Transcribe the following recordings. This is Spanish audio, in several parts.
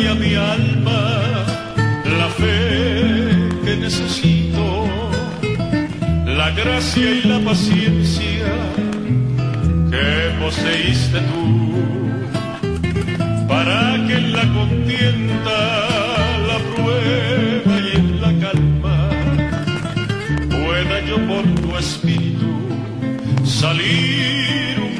a mi alma la fe que necesito, la gracia y la paciencia que poseíste tú, para que en la contienda, la prueba y en la calma pueda yo por tu espíritu salir un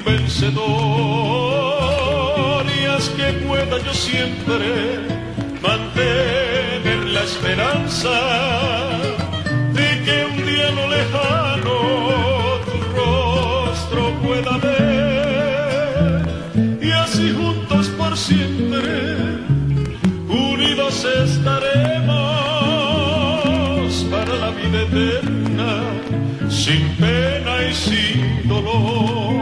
vencedor, y haz que pueda yo siempre mantener la esperanza de que un día no lejano tu rostro pueda ver, y así juntos por siempre unidos estaremos para la vida eterna, sin pena y sin dolor.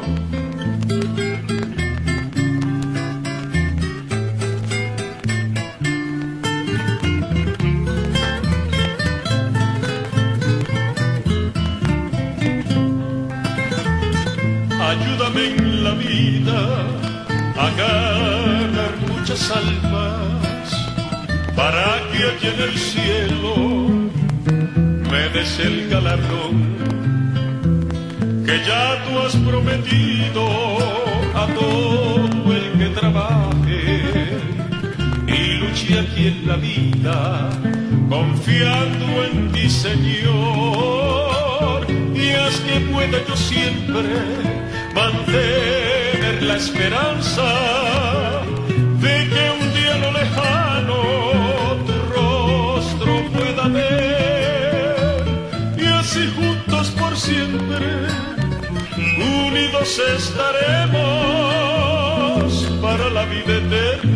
Ayúdame en la vida a ganar muchas almas, para que aquí en el cielo me des el galardón que ya tú has prometido a todo el que trabaje y luche aquí en la vida, confiando en ti, Señor, y haz que pueda yo siempre mantener la esperanza de que un día no lejano tu rostro pueda ver, y así juntos por siempre unidos estaremos para la vida eterna,